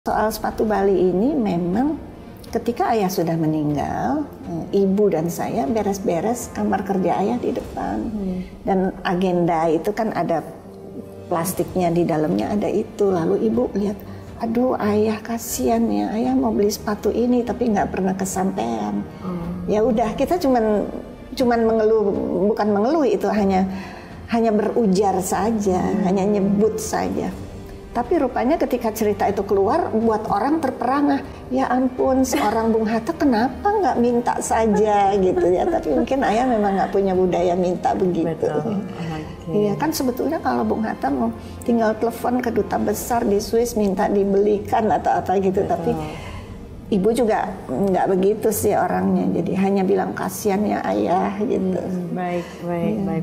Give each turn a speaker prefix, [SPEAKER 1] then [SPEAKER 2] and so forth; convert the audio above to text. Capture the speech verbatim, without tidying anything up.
[SPEAKER 1] Soal sepatu Bali ini memang ketika ayah sudah meninggal, ibu dan saya beres-beres kamar kerja ayah di depan. Hmm. Dan agenda itu kan ada plastiknya di dalamnya, ada itu. Lalu ibu lihat, aduh ayah kasihan ya, ayah mau beli sepatu ini tapi nggak pernah kesampaian. Hmm. Ya udah, kita cuman cuman mengeluh, bukan mengeluh, itu hanya hanya berujar saja, hmm. hanya nyebut saja. Tapi rupanya ketika cerita itu keluar, buat orang terperangah. Ya ampun, seorang Bung Hatta kenapa nggak minta saja gitu ya. Tapi mungkin ayah memang nggak punya budaya minta begitu. Iya, okay. Kan sebetulnya kalau Bung Hatta mau tinggal telepon ke duta besar di Swiss minta dibelikan atau apa gitu. Betul. Tapi ibu juga nggak begitu sih orangnya. Jadi hanya bilang kasihan ya ayah gitu.
[SPEAKER 2] Hmm, baik, baik, ya. baik.